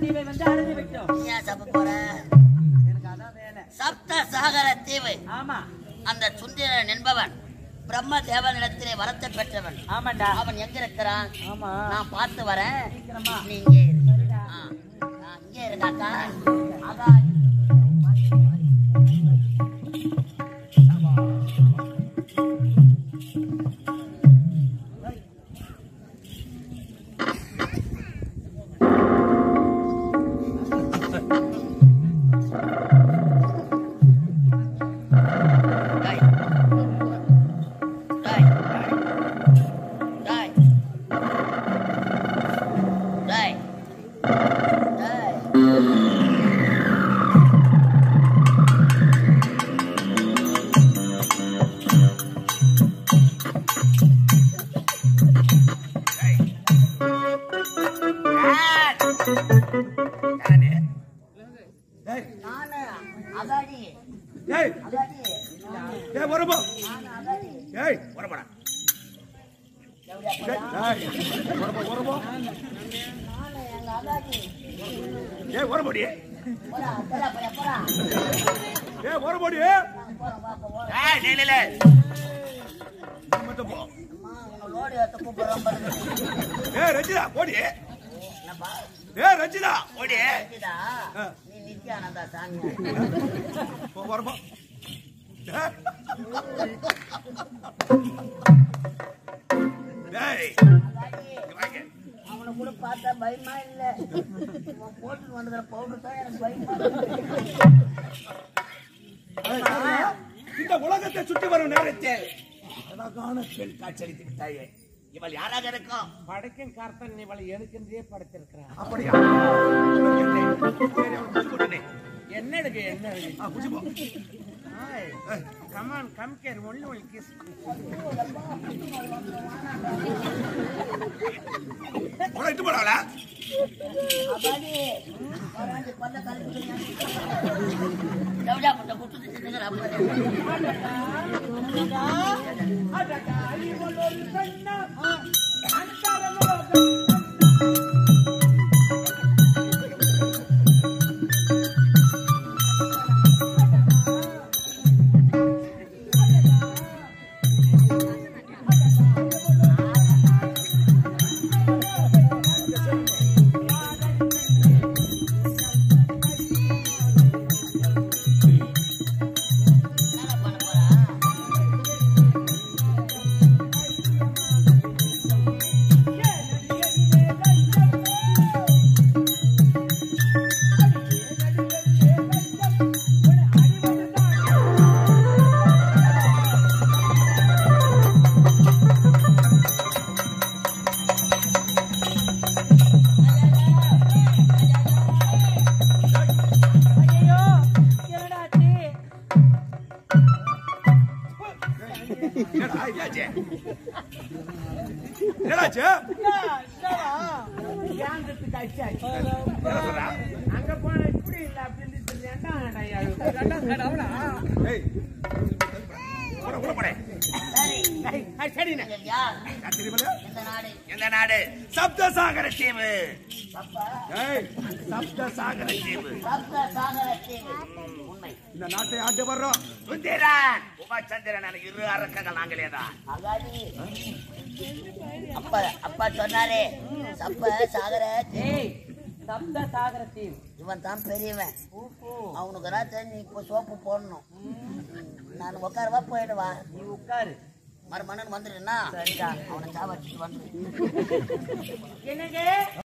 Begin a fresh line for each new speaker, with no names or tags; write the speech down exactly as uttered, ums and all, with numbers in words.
தீவை வந்து அடைஞ்சு விட்டோம்.
ஏன் சப்ப போற?
எனக்கு அதான் வேலை.
சப்த சாகர தீவு.
ஆமா.
அந்த சுந்தரன் என்பவன் பிரம்ம தேவனிடத்திலே வரத்தை பெற்றவன்.
ஆமாண்டா.
அவன் எங்க இருக்கிறான்?
ஆமா.
நான் பார்த்து வரேன்.
சீக்கிரமா.
நீ இங்கே இரு. நான் இங்கே இருக்காக்கா. அதான் அவனை கூட பார்த்தா பயமா இல்ல. போட்டு வந்ததுல பவுடர் தான் எனக்கு பயமா.
இந்த உலகத்தை சுற்றி வரும் நேரத்தில் அழகான பெண் காட்சியளித்து விட்டாயே. இவள் யாராக இருக்கும்?
படைக்கும் கர்த்தன் இவளை எனக்கென்றே படைத்திருக்கிறான்.
அப்படியா?
என்ன இருக்கு என்ன இருக்கு? Come on, come here, only one kiss.
போடா இட்டு போடால.
அபாடி வராது பல்ல கலக்கு. டவுடா போட்டு குத்து திட்டுங்கற அப்படி. அடடா அடடா இவளோ கண்ணா அன்சாரலோ
அங்க போன இப்படி இல்ல அப்படின்னு
எந்த நாடு? சப்தசாகர தீவு. சப்தசாகர தீவு. இந்த நாட்டை ஆண்டு வர்றோம் சுந்தரன் உமாச்சந்திரன் இரு அரக்கங்கள் நாங்களேதான்.
அப்பா அப்பா சொன்னாரே சப்ப சாகர
சப்த சாகர தீவு.
இவன் தான் பெரியவன். அவனுக்கு ராத்திரி நீ இப்போ சோப்பு போடணும். நான் உட்காருவா போயிடுவா.
நீ உட்காரு.
மறுமணன் வந்துடுன்னா அவனை சாவடிச்சுட்டு வந்துடு.
என்னங்க